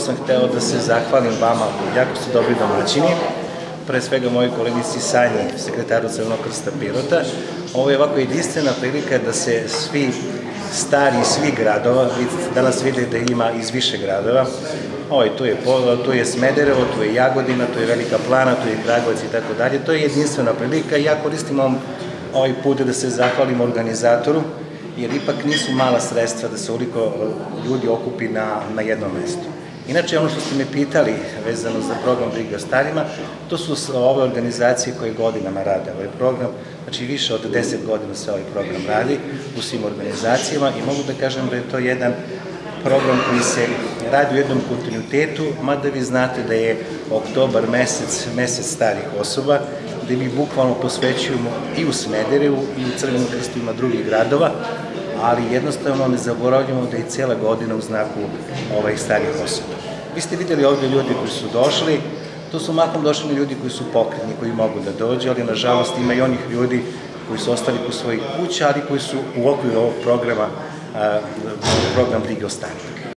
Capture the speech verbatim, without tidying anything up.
sam hteo da se zahvalim vama, jako ste dobri domaćini, pre svega mojoj kolegici Sanji, sekretaru Crvenog krsta Pirota. Ovo je ovako jedinstvena prilika da se svi stari iz svih gradova, danas vidite da ima iz više gradova, ovaj, tu, je, tu je Smederevo, tu je Jagodina, tu je Velika Plana, tu je Kragujevac i tako dalje. To je jedinstvena prilika i ja koristim ovaj put da se zahvalim organizatoru, jer ipak nisu mala sredstva da se ovoliko ljudi okupi na, na jednom mestu. Inače, ono što ste me pitali vezano za program Briga o starima, to su ove organizacije koje godinama rade ovaj program, znači više od deset godina se ovaj program radi u svim organizacijama i mogu da kažem da je to jedan program koji se radi u jednom kontinuitetu, mada vi znate da je oktobar mesec, mesec starih osoba, gde mi bukvalno posvećujemo i u Smederevu i u Crvenom krstu ima drugih gradova, ali jednostavno ne zaboravljamo da je cijela godina u znaku ovaj starih osoba. Vi ste videli ovdje ljudi koji su došli, to su mahom došli ljudi koji su pokretni, koji mogu da dođe, ali nažalost ima i onih ljudi koji su ostali kod svojih kuća, ali koji su u okviru ovog programa, program Brige o starima.